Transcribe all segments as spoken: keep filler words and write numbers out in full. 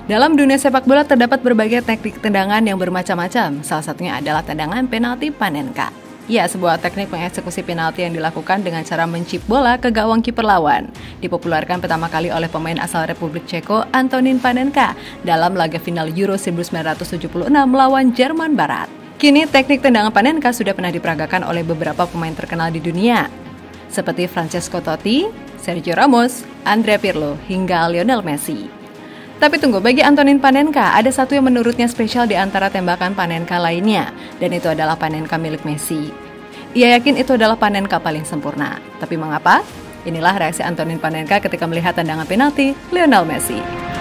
Dalam dunia sepak bola terdapat berbagai teknik tendangan yang bermacam-macam. Salah satunya adalah tendangan penalti Panenka. Ya, sebuah teknik mengeksekusi penalti yang dilakukan dengan cara mencip bola ke gawang kiper lawan. Dipopulerkan pertama kali oleh pemain asal Republik Ceko, Antonín Panenka, dalam laga final Euro seribu sembilan ratus tujuh puluh enam melawan Jerman Barat. Kini teknik tendangan Panenka sudah pernah diperagakan oleh beberapa pemain terkenal di dunia, seperti Francesco Totti, Sergio Ramos, Andrea Pirlo, hingga Lionel Messi. Tapi tunggu, bagi Antonín Panenka, ada satu yang menurutnya spesial di antara tembakan Panenka lainnya, dan itu adalah Panenka milik Messi. Ia yakin itu adalah Panenka paling sempurna. Tapi mengapa? Inilah reaksi Antonín Panenka ketika melihat tendangan penalti Lionel Messi.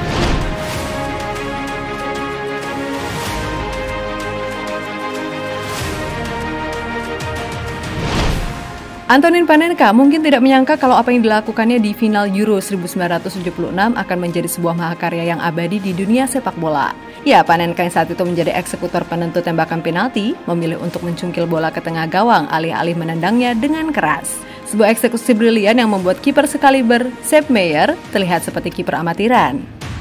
Antonín Panenka mungkin tidak menyangka kalau apa yang dilakukannya di final Euro seribu sembilan ratus tujuh puluh enam akan menjadi sebuah mahakarya yang abadi di dunia sepak bola. Ya, Panenka yang saat itu menjadi eksekutor penentu tembakan penalti, memilih untuk mencungkil bola ke tengah gawang alih-alih menendangnya dengan keras. Sebuah eksekusi brilian yang membuat kiper sekaliber Sepp Maier terlihat seperti kiper amatiran.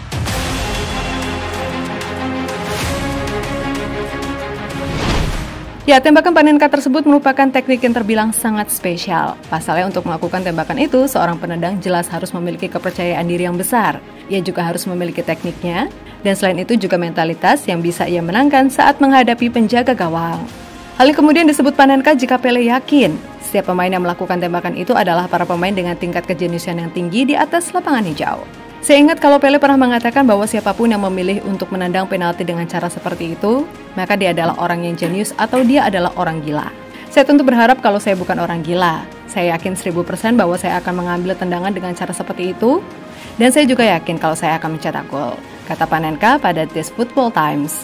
Ya, tembakan Panenka tersebut merupakan teknik yang terbilang sangat spesial. Pasalnya untuk melakukan tembakan itu, seorang penendang jelas harus memiliki kepercayaan diri yang besar. Ia juga harus memiliki tekniknya, dan selain itu juga mentalitas yang bisa ia menangkan saat menghadapi penjaga gawang. Hal ini kemudian disebut Panenka jika Pele yakin setiap pemain yang melakukan tembakan itu adalah para pemain dengan tingkat kejeniusan yang tinggi di atas lapangan hijau. Saya ingat kalau Pele pernah mengatakan bahwa siapapun yang memilih untuk menendang penalti dengan cara seperti itu, maka dia adalah orang yang jenius atau dia adalah orang gila. Saya tentu berharap kalau saya bukan orang gila. Saya yakin seribu persen bahwa saya akan mengambil tendangan dengan cara seperti itu, dan saya juga yakin kalau saya akan mencetak gol, kata Panenka pada This Football Times.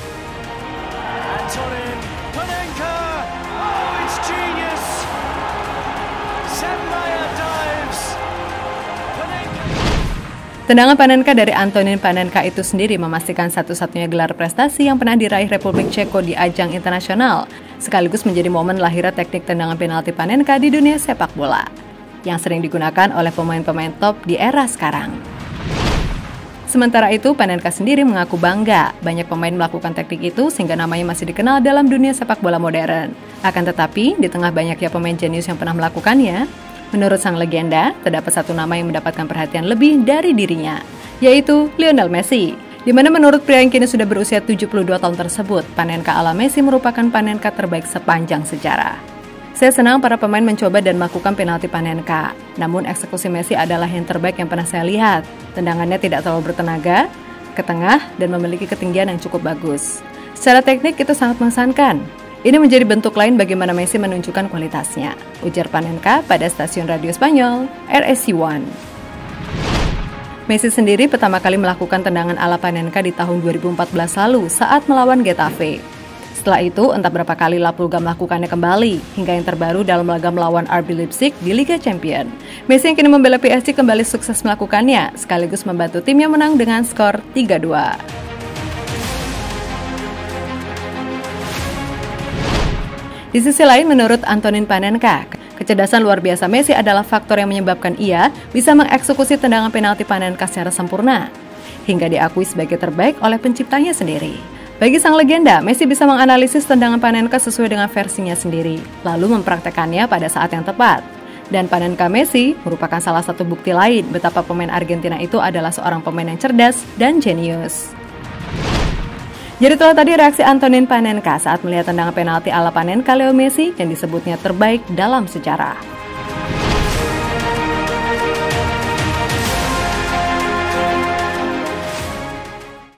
Antonín Panenka, oh, it's genius. Sepp Maier dives. Panenka. Tendangan Panenka dari Antonín Panenka itu sendiri memastikan satu-satunya gelar prestasi yang pernah diraih Republik Ceko di ajang internasional, sekaligus menjadi momen lahirnya teknik tendangan penalti Panenka di dunia sepak bola, yang sering digunakan oleh pemain-pemain top di era sekarang. Sementara itu, Panenka sendiri mengaku bangga banyak pemain melakukan teknik itu sehingga namanya masih dikenal dalam dunia sepak bola modern. Akan tetapi, di tengah banyaknya pemain jenius yang pernah melakukannya, menurut sang legenda, terdapat satu nama yang mendapatkan perhatian lebih dari dirinya, yaitu Lionel Messi. Di mana menurut pria yang kini sudah berusia tujuh puluh dua tahun tersebut, Panenka ala Messi merupakan Panenka terbaik sepanjang sejarah. Saya senang para pemain mencoba dan melakukan penalti Panenka, namun eksekusi Messi adalah yang terbaik yang pernah saya lihat. Tendangannya tidak terlalu bertenaga, ke tengah, dan memiliki ketinggian yang cukup bagus. Secara teknik itu sangat mengesankan. Ini menjadi bentuk lain bagaimana Messi menunjukkan kualitasnya, ujar Panenka pada stasiun radio Spanyol R S C One. Messi sendiri pertama kali melakukan tendangan ala Panenka di tahun dua ribu empat belas lalu saat melawan Getafe. Setelah itu, entah berapa kali La Pulga melakukannya kembali, hingga yang terbaru dalam laga melawan R B Leipzig di Liga Champions. Messi yang kini membela P S G kembali sukses melakukannya, sekaligus membantu timnya menang dengan skor tiga dua. Di sisi lain, menurut Antonín Panenka, kecerdasan luar biasa Messi adalah faktor yang menyebabkan ia bisa mengeksekusi tendangan penalti Panenka secara sempurna, hingga diakui sebagai terbaik oleh penciptanya sendiri. Bagi sang legenda, Messi bisa menganalisis tendangan Panenka sesuai dengan versinya sendiri, lalu mempraktekannya pada saat yang tepat. Dan Panenka Messi merupakan salah satu bukti lain betapa pemain Argentina itu adalah seorang pemain yang cerdas dan jenius. Jadi itulah tadi reaksi Antonín Panenka saat melihat tendangan penalti ala Panenka Leo Messi yang disebutnya terbaik dalam sejarah.